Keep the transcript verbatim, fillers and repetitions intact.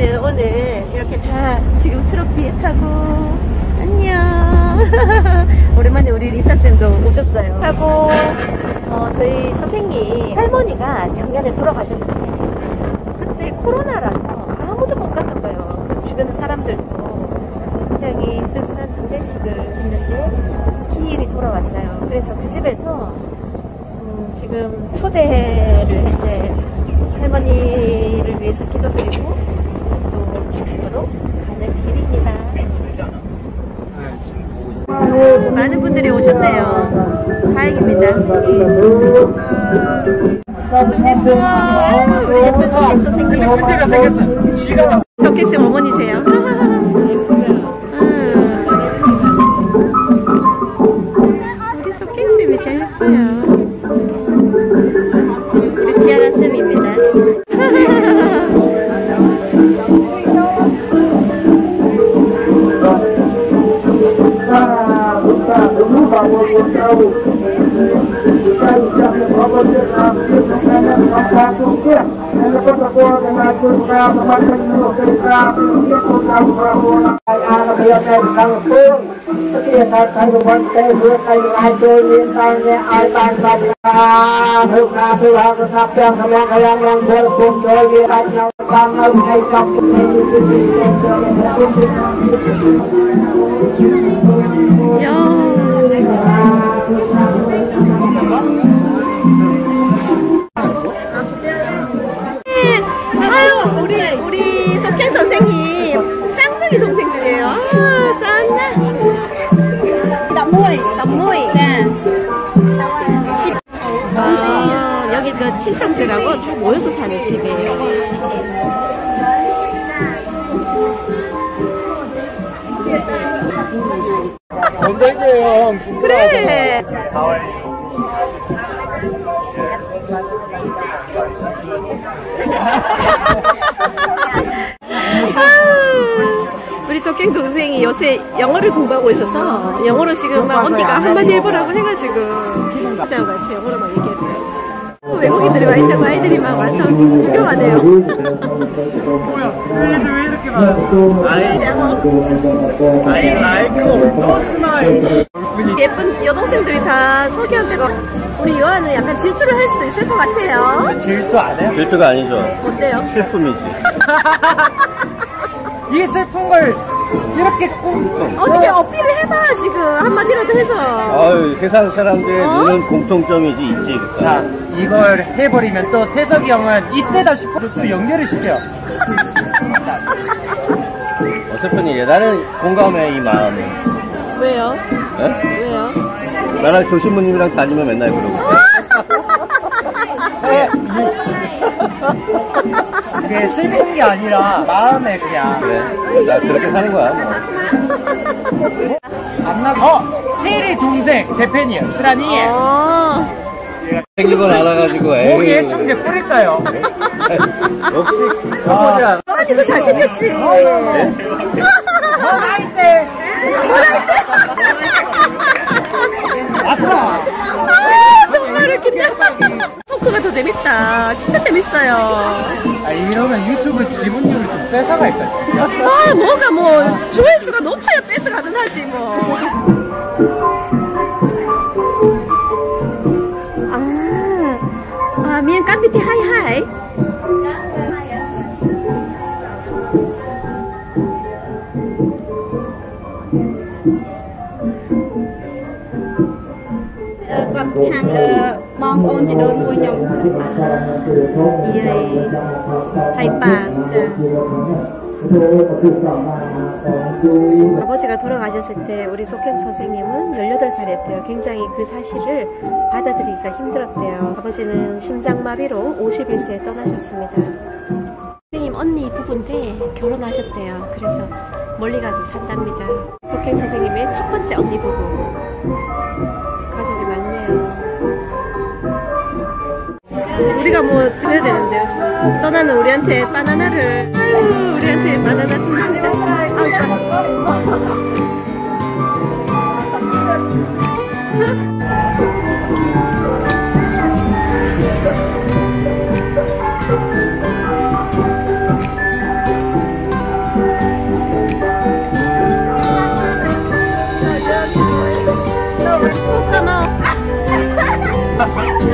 저희는 오늘 이렇게 다 지금 트럭 뒤에 타고 안녕. 오랜만에 우리 리타쌤도 오셨어요. 하고 어, 저희 선생님 할머니가 작년에 돌아가셨는데 그때 코로나라서 아무도 못 갔던 거예요. 그 주변의 사람들도 굉장히 쓸쓸한 장례식을 했는데 기일이 돌아왔어요. 그래서 그 집에서 음, 지금 초대를 이제 할머니를 위해서 기도드리고 또 축식으로 가는 길입니다. 많은 분들이 오셨네요. 다행입니다. 좀 했어. 우리 예쁜 석객 선생님. 문제가 생겼어. 쥐가 석객쌤 어머니세요. 우리 석객쌤이 제일 예뻐요. 우리 티아라쌤입니다. 아유, 우리 우리 석행 선생님 쌍둥이 동생들이에요. 아, 쌍나. 남모이, 남모이. 아, 여기 그 친척들하고 다 모여서 사는 집이에요. 건달제요. 그래. 우리 석갱 동생이 요새 영어를 공부하고 있어서 영어로 지금 막 언니가 한마디 해보라고 해가지고 선생님 같이 영어로 막 얘기했어요. 외국인들이 와 있다고 아이들이 막 와서 구경하네요. 뭐야? 애들 왜 이렇게 많았어? 아이, 아이 라이크 노 스마일. 예쁜 여동생들이 다 석이한테가 우리 요한은 약간 질투를 할 수도 있을 것 같아요. 질투 안 해요? 질투가 아니죠. 어때요? 슬픔이지. 이 슬픈 걸 이렇게 꽁꽁 어떻게 어필을 해봐 지금 한마디라도 해서. 아유, 세상 사람들의 어? 눈은 공통점이지 있지. 그러니까. 자, 이걸 해버리면 또 태석이 형은 이때다 싶어도 또 연결을 시켜. 어설픈 일이야. 나는 공감해, 이 마음에. 왜요? 네? 왜요? 나랑 조신부님이랑 다니면 맨날 그러고. 그게 슬픈 게 아니라 마음에 그냥. 그래. 나 그렇게 사는 거야. 뭐. 안 나서. 어! 테일의 동생, 제 팬이에요. 스라니. 어. 생긴 건 알아가지고, 에이. 고기 해충제 뿌릴까요? 역시, 가보자. 아니도 잘생겼지. 네? 너 나이 때. 왔어. 아, 정말 웃긴다. 토크가 더 재밌다. 진짜 재밌어요. 아, 이러면 유튜브 지분율을 좀 뺏어갈까, 진짜? 아, 뭐가 뭐 조회수가 높아야 뺏어가든 하지 뭐. 아, 아, 미안 깜비티 하이 하이. Mong ôn thì đơn của nhau. 예, 하이빵. 아버지가 돌아가셨을 때 우리 속행 선생님은 열여덟 살이었대요. 굉장히 그 사실을 받아들이기가 힘들었대요. 아버지는 심장마비로 오십일 세에 떠나셨습니다. 선생님 언니 부부인데 결혼하셨대요. 그래서 멀리 가서 산답니다. 속행 선생님의 첫 번째 언니 부부. 가족이 많네요. 우리가 뭐 드려야 되는데요. 떠나는 우리한테 바나나를. 아유, 우리한테 바나나 준답니다. 아우, 아,